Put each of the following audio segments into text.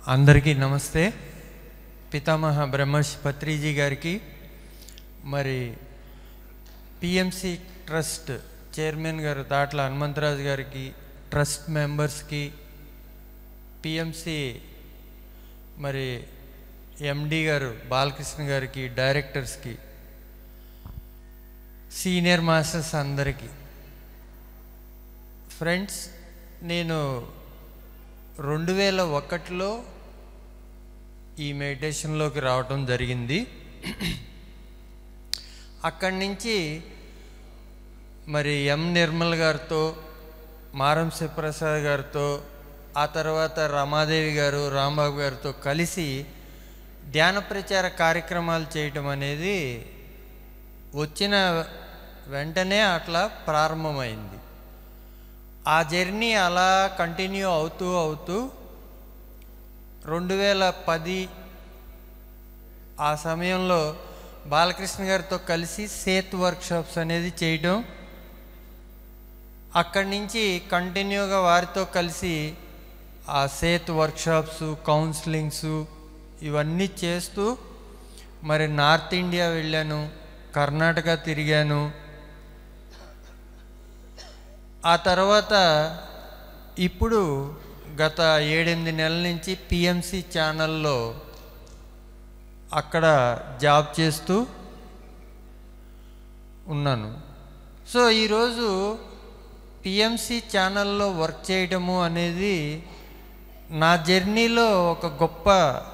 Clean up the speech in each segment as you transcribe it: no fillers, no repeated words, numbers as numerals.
అందరికీ నమస్తే. పితామహ బ్రహ్మర్షి పత్రిజీ గారికి, మరి పిఎంసి ట్రస్ట్ చైర్మన్ గారు దాట్ల హనుమంతరాజు గారికి, ట్రస్ట్ మెంబర్స్కి, పిఎంసి మరి ఎండి గారు బాలకృష్ణ గారికి, డైరెక్టర్స్కి, సీనియర్ మాస్టర్స్ అందరికీ. ఫ్రెండ్స్, నేను 2001లో ఈ మెడిటేషన్లోకి రావటం జరిగింది. అక్కడి నుంచి మరి ఎం నిర్మల్ గారితో, మారం శివప్రసాద్ గారితో, ఆ తర్వాత రమాదేవి గారు, రాంబాబు గారితో కలిసి ధ్యాన ప్రచార కార్యక్రమాలు చేయటం అనేది వచ్చిన వెంటనే అట్లా ప్రారంభమైంది. ఆ జర్నీ అలా కంటిన్యూ అవుతూ 2010 ఆ సమయంలో బాలకృష్ణ గారితో కలిసి సేత్ వర్క్షాప్స్ అనేది చేయడం, అక్కడి నుంచి కంటిన్యూగా వారితో కలిసి ఆ సేత్ వర్క్షాప్స్, కౌన్సిలింగ్స్ ఇవన్నీ చేస్తూ మరి నార్త్ ఇండియా వెళ్ళాను, కర్ణాటక తిరిగాను. ఆ తర్వాత ఇప్పుడు గత 7-8 నెలల నుంచి పిఎంసి ఛానల్లో అక్కడ జాబ్ చేస్తూ ఉన్నాను. సో ఈరోజు పిఎంసి ఛానల్లో వర్క్ చేయడము అనేది నా జర్నీలో ఒక గొప్ప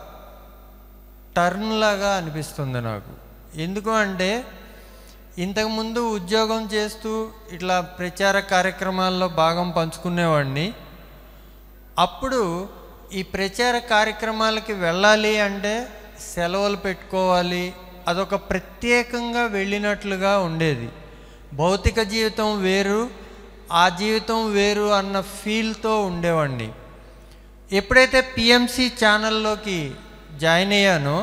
టర్న్ లాగా అనిపిస్తుంది నాకు. ఎందుకు అంటే ఇంతకుముందు ఉద్యోగం చేస్తూ ఇట్లా ప్రచార కార్యక్రమాల్లో భాగం పంచుకునేవాడిని. అప్పుడు ఈ ప్రచార కార్యక్రమాలకి వెళ్ళాలి అంటే సెలవులు పెట్టుకోవాలి, అదొక ప్రత్యేకంగా వెళ్ళినట్లుగా ఉండేది. భౌతిక జీవితం వేరు, ఆ జీవితం వేరు అన్న ఫీల్తో ఉండేవాడిని. ఎప్పుడైతే పిఎంసి ఛానల్లోకి జాయిన్ అయ్యానో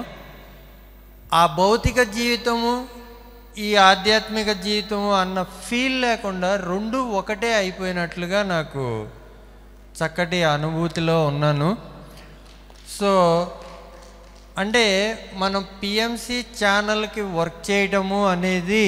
ఆ భౌతిక జీవితము, ఈ ఆధ్యాత్మిక జీవితము అన్న ఫీల్ లేకుండా రెండు ఒకటే అయిపోయినట్లుగా నాకు చక్కటి అనుభూతిలో ఉన్నాను. సో అంటే మనం పిఎంసి ఛానల్కి వర్క్ చేయడము అనేది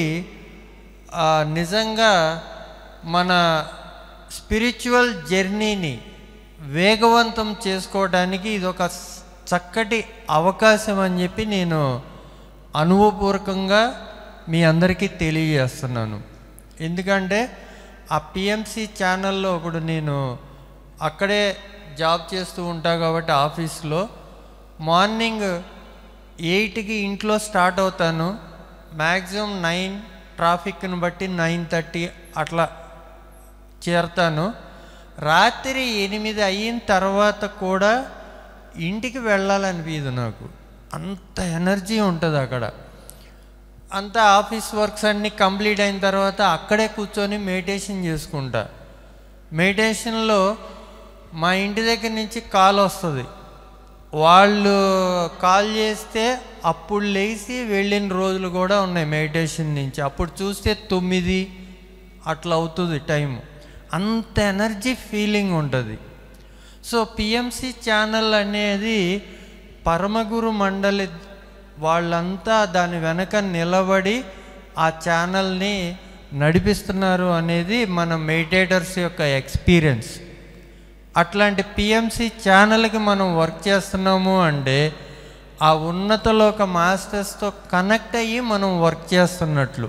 నిజంగా మన స్పిరిచువల్ జర్నీని వేగవంతం చేసుకోవడానికి ఇదొక చక్కటి అవకాశం అని చెప్పి నేను అనుభవపూర్వకంగా మీ అందరికీ తెలియజేస్తున్నాను. ఎందుకంటే ఆ పిఎంసి ఛానల్లో ఇప్పుడు నేను అక్కడే జాబ్ చేస్తూ ఉంటా కాబట్టి ఆఫీస్లో మార్నింగ్ 8కి ఇంట్లో స్టార్ట్ అవుతాను. మ్యాక్సిమం 9, ట్రాఫిక్ని బట్టి 9:30 అట్లా చేరుతాను. రాత్రి 8 అయిన తర్వాత కూడా ఇంటికి వెళ్ళాలనిపించదు నాకు. అంత ఎనర్జీ ఉంటుంది అక్కడ. అంతా ఆఫీస్ వర్క్స్ అన్నీ కంప్లీట్ అయిన తర్వాత అక్కడే కూర్చొని మెడిటేషన్ చేసుకుంటా. మెడిటేషన్లో మా ఇంటి దగ్గర నుంచి కాల్ వస్తుంది. వాళ్ళు కాల్ చేస్తే అప్పుడు లేచి వెళ్ళిన రోజులు కూడా ఉన్నాయి మెడిటేషన్ నుంచి. అప్పుడు చూస్తే 9 అట్లా అవుతుంది టైం. అంత ఎనర్జీ ఫీలింగ్ ఉంటుంది. సో పిఎంసి ఛానల్ అనేది పరమగురు మండలి వాళ్ళంతా దాని వెనక నిలబడి ఆ ఛానల్ని నడిపిస్తున్నారు అనేది మన మెడిటేటర్స్ యొక్క ఎక్స్పీరియన్స్. అట్లాంటి పిఎంసి ఛానల్కి మనం వర్క్ చేస్తున్నాము అంటే ఆ ఉన్నతలోక మాస్టర్స్తో కనెక్ట్ అయ్యి మనం వర్క్ చేస్తున్నట్లు.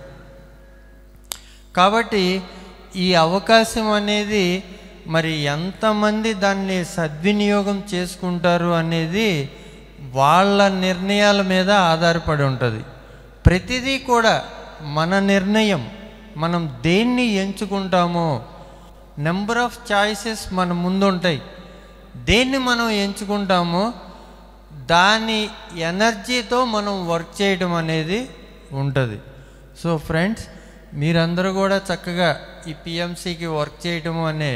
కాబట్టి ఈ అవకాశం అనేది మరి ఎంతమంది దాన్ని సద్వినియోగం చేసుకుంటారు అనేది వాళ్ళ నిర్ణయాల మీద ఆధారపడి ఉంటుంది. ప్రతిదీ కూడా మన నిర్ణయం, మనం దేన్ని ఎంచుకుంటామో, నెంబర్ ఆఫ్ చాయిసెస్ మన ముందు ఉంటాయి. దేన్ని మనం ఎంచుకుంటామో దాని ఎనర్జీతో మనం వర్క్ చేయడం అనేది ఉంటుంది. సో ఫ్రెండ్స్, మీరందరూ కూడా చక్కగా ఈ పిఎంసికి వర్క్ చేయటము అనే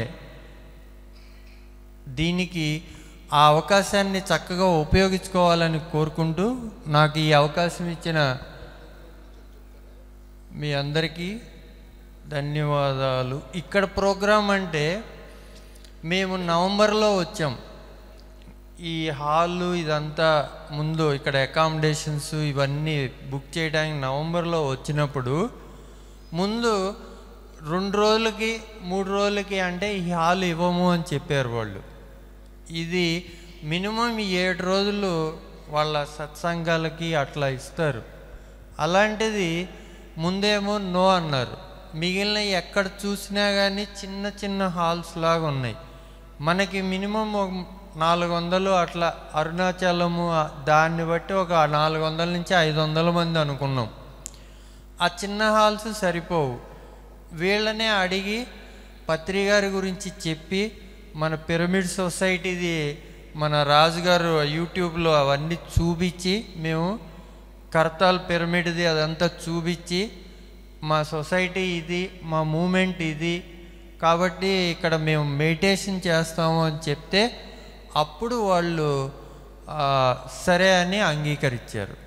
దీనికి ఆ అవకాశాన్ని చక్కగా ఉపయోగించుకోవాలని కోరుకుంటూ నాకు ఈ అవకాశం ఇచ్చిన మీ అందరికీ ధన్యవాదాలు. ఇక్కడ ప్రోగ్రాం అంటే మేము నవంబర్లో వచ్చాం. ఈ హాలు ఇదంతా ముందు ఇక్కడ అకామిడేషన్స్ ఇవన్నీ బుక్ చేయడానికి నవంబర్లో వచ్చినప్పుడు ముందు 2 రోజులకి 3 రోజులకి అంటే ఈ హాల్ ఇవ్వము అని చెప్పారు వాళ్ళు. ఇది మినిమం 7 రోజులు వాళ్ళ సత్సంగాలకి అట్లా ఇస్తారు. అలాంటిది ముందేమో నో అన్నారు. మిగిలిన ఎక్కడ చూసినా కానీ చిన్న చిన్న హాల్స్ లాగా ఉన్నాయి. మనకి మినిమం 400 అట్లా అరుణాచలము దాన్ని బట్టి ఒక 400 నుంచి 500 మంది అనుకున్నాం. ఆ చిన్న హాల్స్ సరిపోవు. వీళ్ళనే అడిగి పత్రి గారి గురించి చెప్పి మన పిరమిడ్ సొసైటీది మన రాజుగారు యూట్యూబ్లో అవన్నీ చూపించి మేము కర్తాల్ పిరమిడ్ది అదంతా చూపించి మా సొసైటీ ఇది, మా మూమెంట్ ఇది, కాబట్టి ఇక్కడ మేము మెడిటేషన్ చేస్తాము అని చెప్తే అప్పుడు వాళ్ళు సరే అని అంగీకరించారు.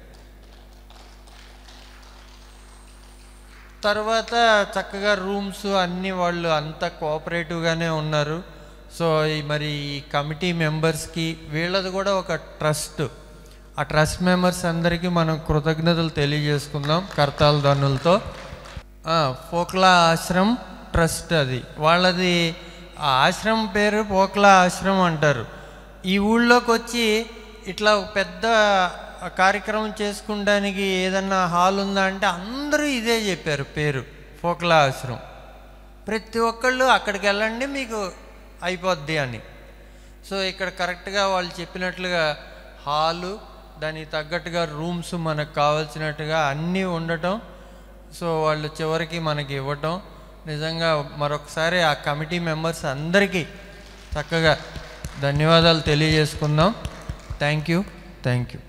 తర్వాత చక్కగా రూమ్స్ అన్నీ వాళ్ళు అంతా కోఆపరేటివ్గానే ఉన్నారు. సో మరి ఈ కమిటీ మెంబర్స్కి వీళ్ళది కూడా ఒక ట్రస్ట్, ఆ ట్రస్ట్ మెంబర్స్ అందరికీ మనం కృతజ్ఞతలు తెలియజేసుకుందాం కర్తాల ధనులతో. పోక్లా ఆశ్రమ్ ట్రస్ట్ అది వాళ్ళది. ఆ ఆశ్రమం పేరు పోక్లా ఆశ్రమం అంటారు. ఈ ఊళ్ళోకి వచ్చి ఇట్లా పెద్ద కార్యక్రమం చేసుకుంటానికి ఏదన్నా హాల్ ఉందా అంటే అందరూ ఇదే చెప్పారు పేరు, పోక్లా ఆశ్రమం. ప్రతి ఒక్కళ్ళు అక్కడికి వెళ్ళండి మీకు అయిపోద్ది అని. సో ఇక్కడ కరెక్ట్గా వాళ్ళు చెప్పినట్లుగా హాలు, దానికి తగ్గట్టుగా రూమ్స్ మనకు కావాల్సినట్టుగా అన్నీ ఉండటం. సో వాళ్ళు చివరికి మనకి ఇవ్వటం నిజంగా మరొకసారి ఆ కమిటీ మెంబర్స్ అందరికీ చక్కగా ధన్యవాదాలు తెలియజేసుకుందాం. Thank you.